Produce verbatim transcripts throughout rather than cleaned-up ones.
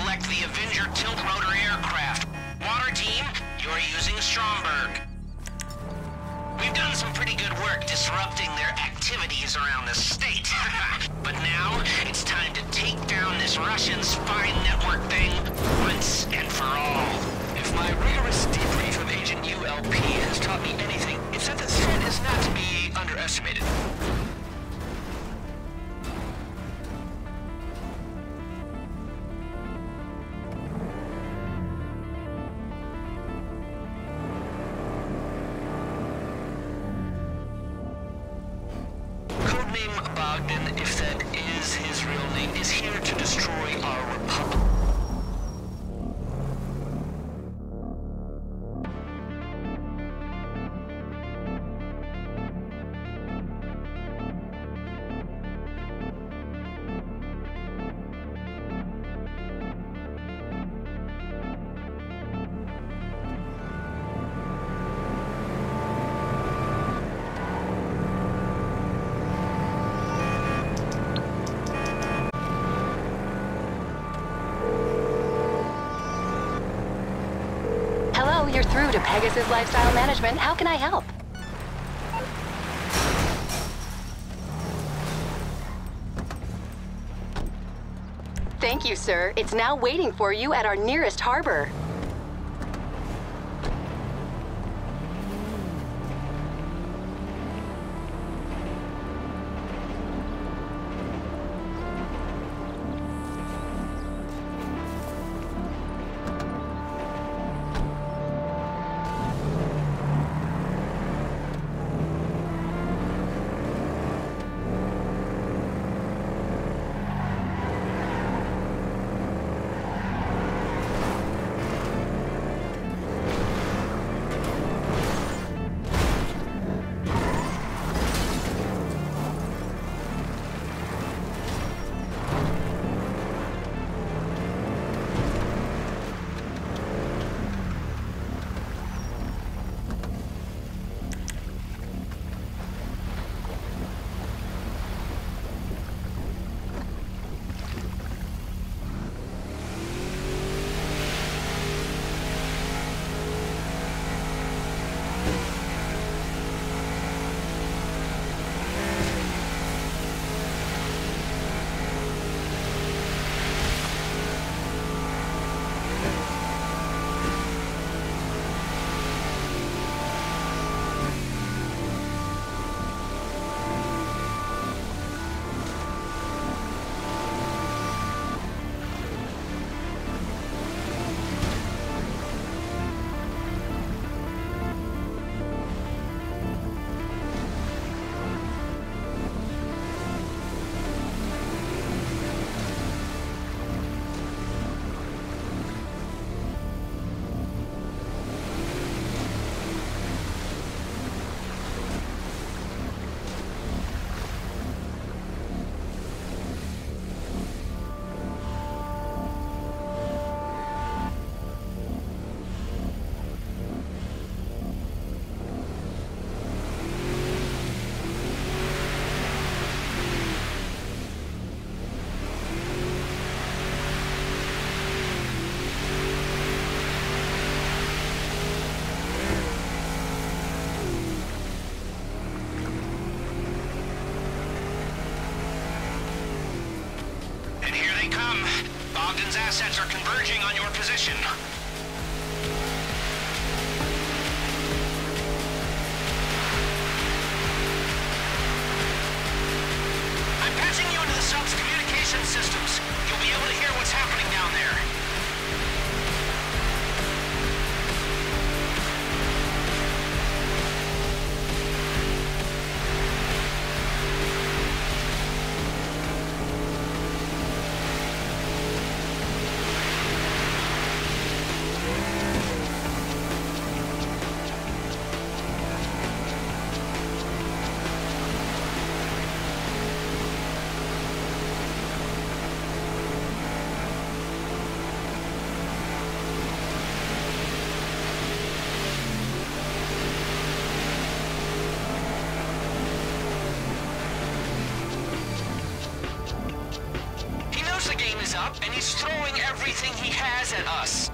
select the Avenger tilt-rotor aircraft. Water team, you're using Stromberg. We've done some pretty good work disrupting their activities around the state. But now, it's time to take down this Russian spy network thing once and for all. If my rigorous debrief of Agent U L P has taught me anything, it's that the threat is not to be underestimated. Codename Bogdan, if that is his real name, is here to destroy our republic. You're through to Pegasus Lifestyle Management. How can I help? Thank you, sir. It's now waiting for you at our nearest harbor. Bogdan's assets are converging on your position. I'm patching you into the sub's communication systems. You'll be able to hear what's happening down there. Up, and he's throwing every everything he has at us.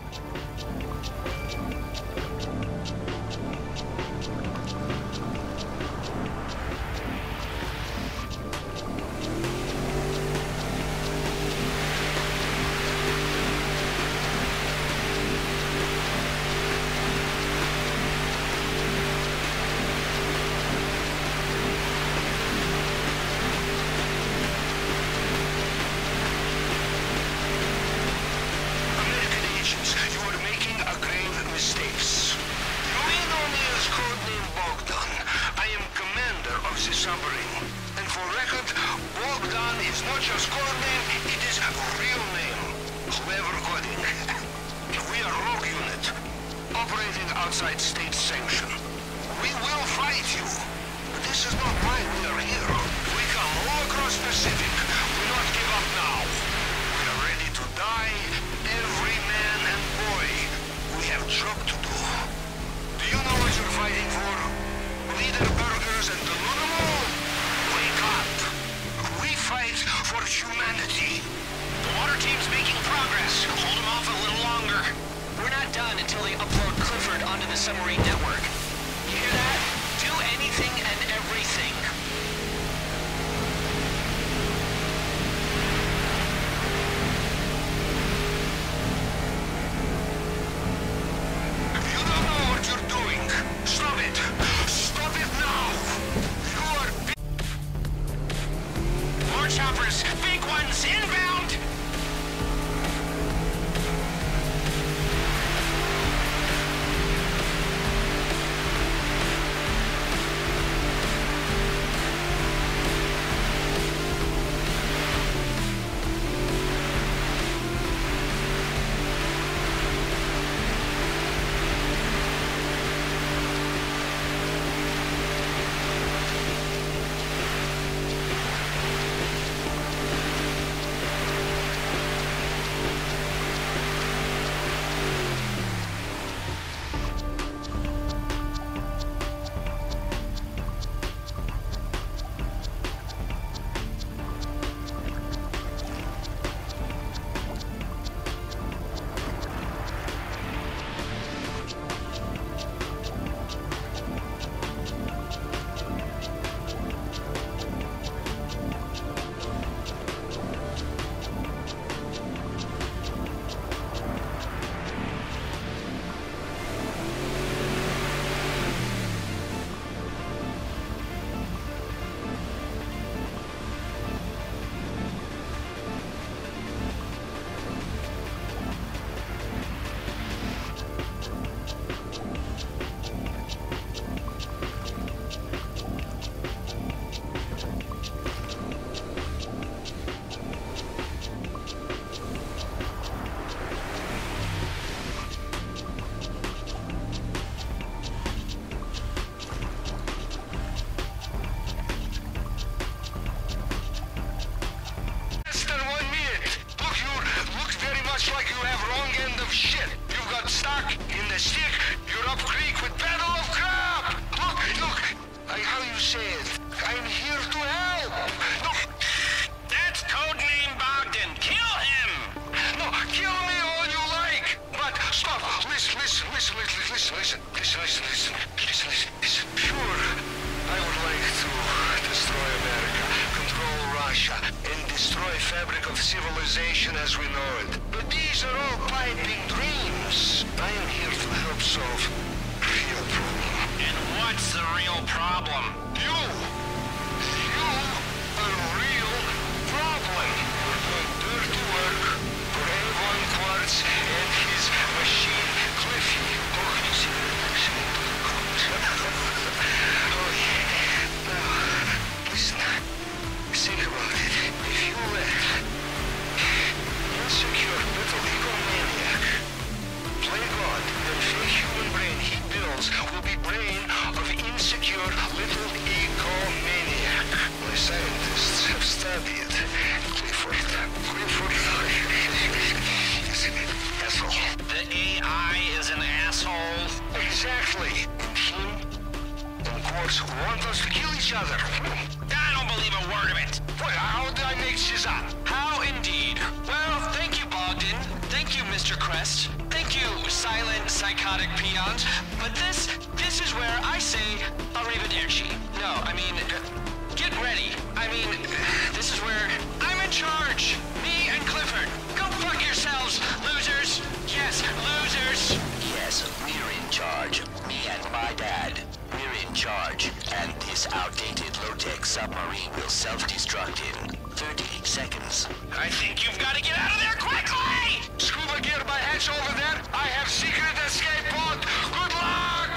Outside state sanction. We will fight you. But this is not why we are here. We come all across Pacific. We not give up now. We are ready to die, every man and boy. We have job to do. Do you know what you're fighting for? Leader burgers and the Lunamo? Wake up. We fight for humanity. The water team's making progress. Hold them off a little longer. We're not done until they upload Clifford onto the submarine network. You hear that? Do anything and everything. You don't know what you're doing. Stop it. Stop it now. You are... More choppers. Big ones inbound. fabric of civilization as we know it. But these are all piping dreams. I am here to help solve real problem. And what's the real problem? You! You are a real problem. You're doing dirty work for Avon Quartz and his machine, Cliffy. Oh, you see Oh, yeah. Now, listen. Think about it. If you let insecure little egomaniac play God, then fake human brain he builds will be brain of insecure little egomaniac. My scientists have studied Clifford. Clifford is an asshole. The A I is an asshole? Exactly. And him and Quartz want us to kill each other. I don't believe a word of it. Well, how did I make this up? How indeed. Well, thank you, Bogdan. Thank Mister Crest. Thank you, silent, psychotic peons. But this, this is where I say arrivederci. No, I mean, uh, get ready. I mean, this is where I'm in charge. Me and Clifford. Go fuck yourselves, losers. Yes, losers. Yes, we're in charge. Me and my dad. We're in charge. And this outdated low-tech submarine will self-destruct in thirty seconds. I think you've got to get out of there quickly! Scuba gear by hatch over there. I have secret escape pod. Good luck!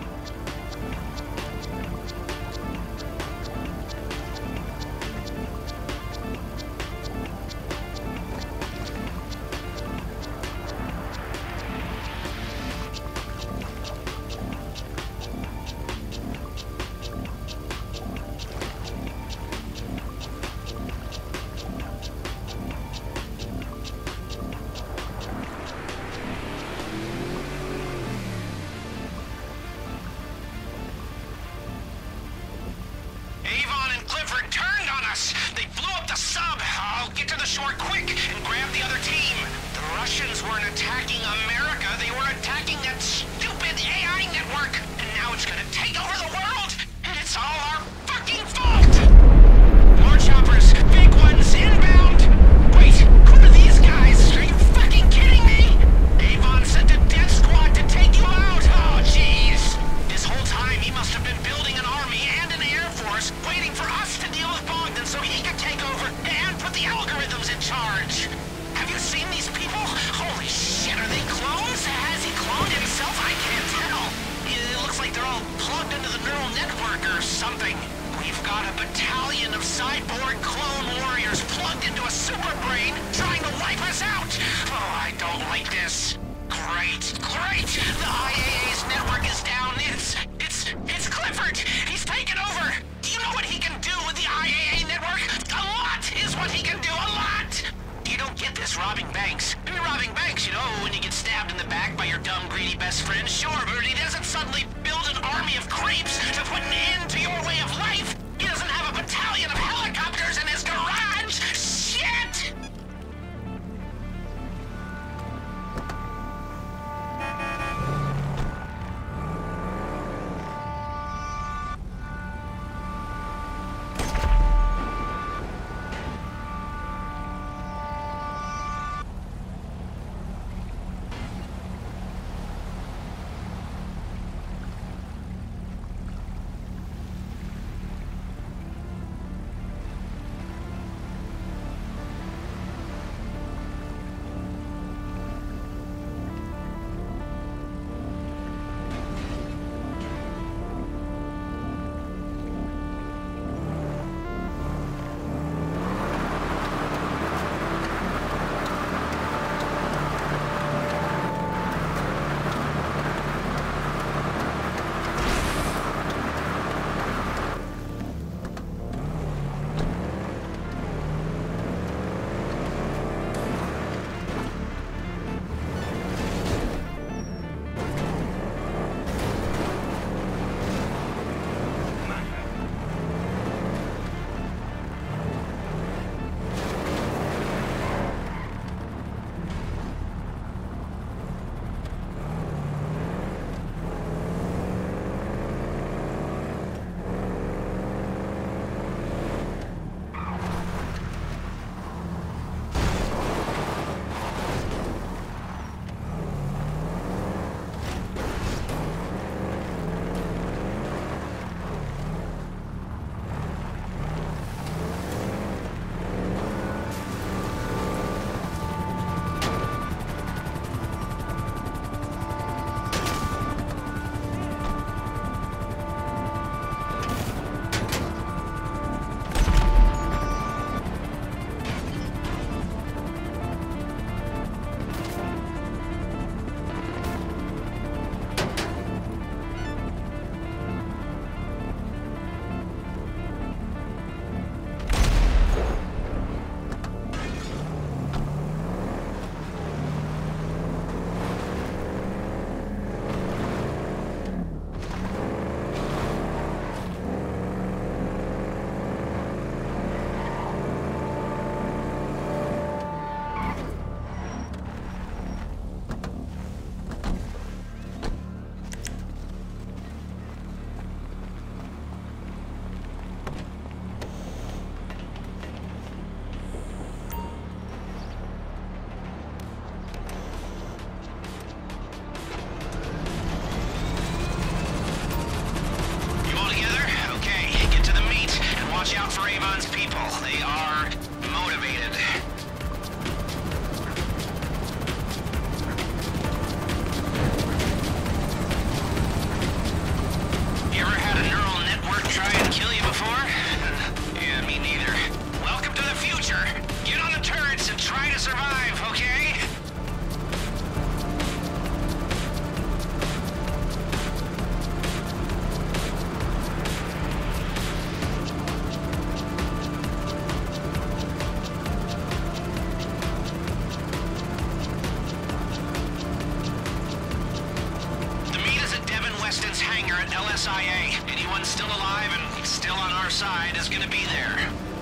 They blew up the sub! I'll get to the shore quick and grab the other team! The Russians weren't attacking America, they were attacking that stupid A I network! And now it's gonna take over the world! And it's all our fucking fault! More choppers! Big ones inbound! Wait, who are these guys? Are you fucking kidding me? Avon sent a death squad to take you out! Oh, jeez! This whole time he must have been building an army and an air force waiting for us to deal with Bogdan so he could take over and put the algorithms in charge. Have you seen these people? Holy shit, are they clones? Has he cloned himself? I can't tell. It looks like they're all plugged into the neural network or something. We've got a battalion of cyborg clone warriors plugged into a super brain trying to wipe us out. Oh, I don't like this. Great, great! The I A A's network is down. It's, it's, it's Clifford! He's taken over! Do you know what he can do with the I A A network? A lot is what he can do, a lot! You don't get this robbing banks. I mean, robbing banks, you know, when you get stabbed in the back by your dumb, greedy best friend, sure, but he doesn't suddenly build an army of creeps to put an end to your way of life! He doesn't have a battalion of helicopters in his garage! Shit! here at L S I A. Anyone still alive and still on our side is gonna be there.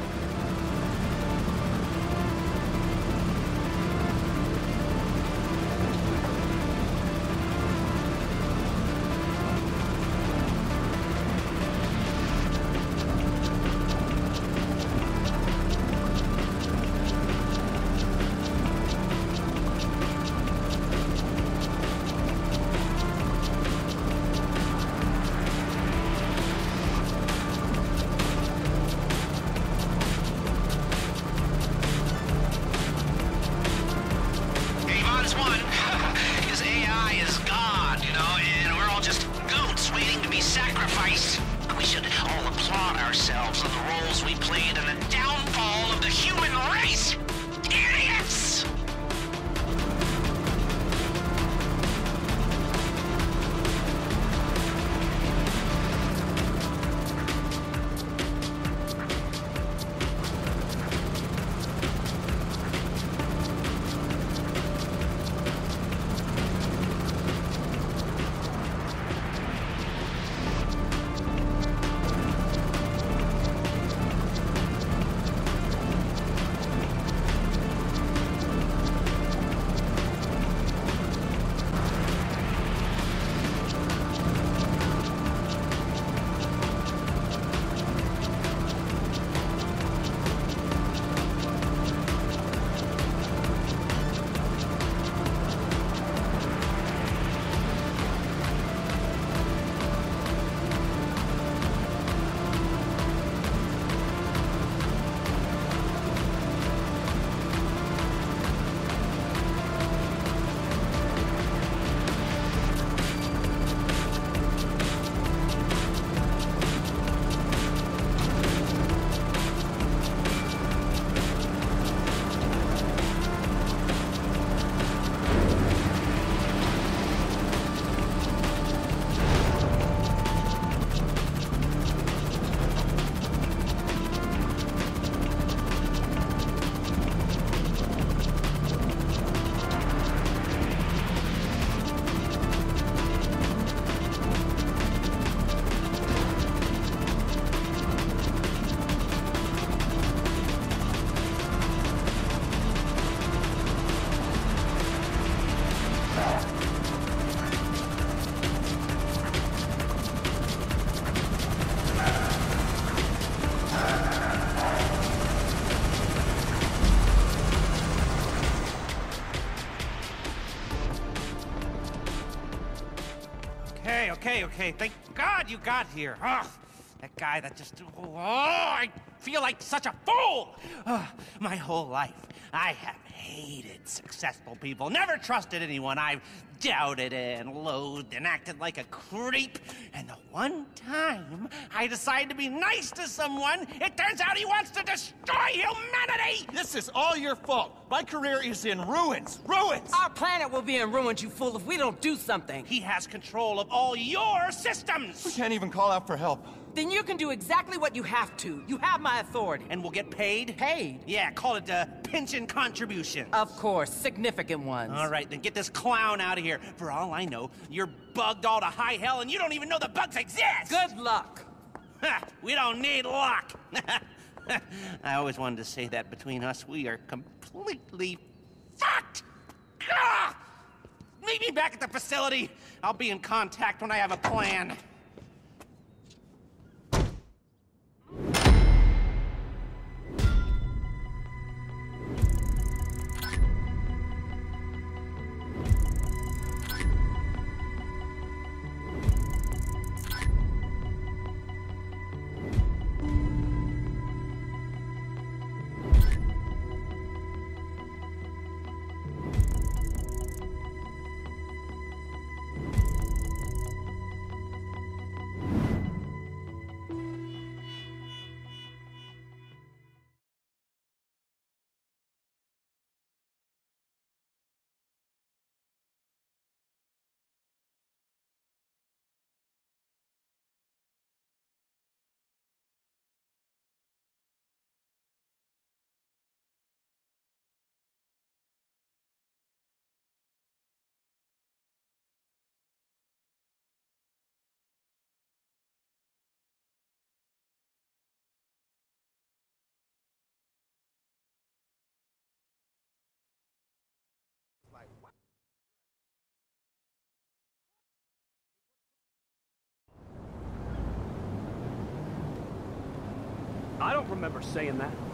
Okay, okay, okay. Thank God you got here. Oh, that guy that just... Oh, I feel like such a fool! Oh, my whole life, I have hated successful people. Never trusted anyone. I've doubted and loathed and acted like a creep. And the one time I decide to be nice to someone, it turns out he wants to destroy humanity! This is all your fault. My career is in ruins. Ruins! Our planet will be in ruins, you fool, if we don't do something. He has control of all your systems! We can't even call out for help. Then you can do exactly what you have to. You have my authority. And we'll get paid? Paid? Yeah, call it a pension contribution. Of course, significant ones. All right, then get this clown out of here. For all I know, you're bugged all to high hell and you don't even know the bugs exist! Good luck. Ha, we don't need luck! I always wanted to say that between us, we are completely fucked! Ah! Meet me back at the facility. I'll be in contact when I have a plan. I don't remember saying that.